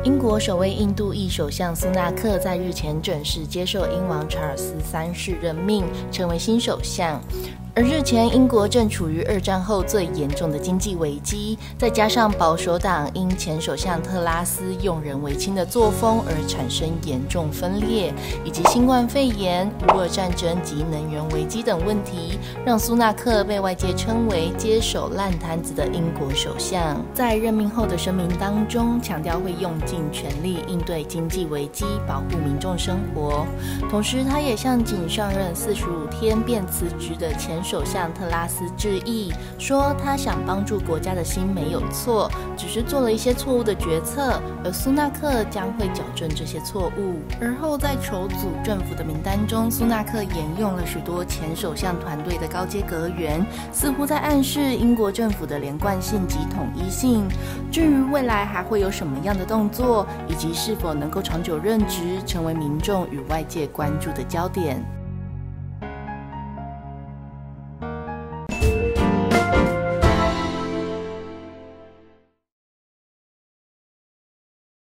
英国首位印度裔首相苏纳克在日前正式接受英王查尔斯三世任命，成为新首相。而日前，英国正处于二战后最严重的经济危机，再加上保守党因前首相特拉斯用人唯亲的作风而产生严重分裂，以及新冠肺炎、乌俄战争及能源危机等问题，让苏纳克被外界称为接手烂摊子的英国首相。在任命后的声明当中，强调会用尽全力应对经济危机，保护民众生活。同时，他也向仅上任45天便辞职的前首相特拉斯致意，说他想帮助国家的心没有错，只是做了一些错误的决策，而苏纳克将会矫正这些错误。而后在筹组政府的名单中，苏纳克沿用了许多前首相团队的高阶阁员，似乎在暗示英国政府的连贯性及统一性。至于未来还会有什么样的动作，以及是否能够长久任职，成为民众与外界关注的焦点。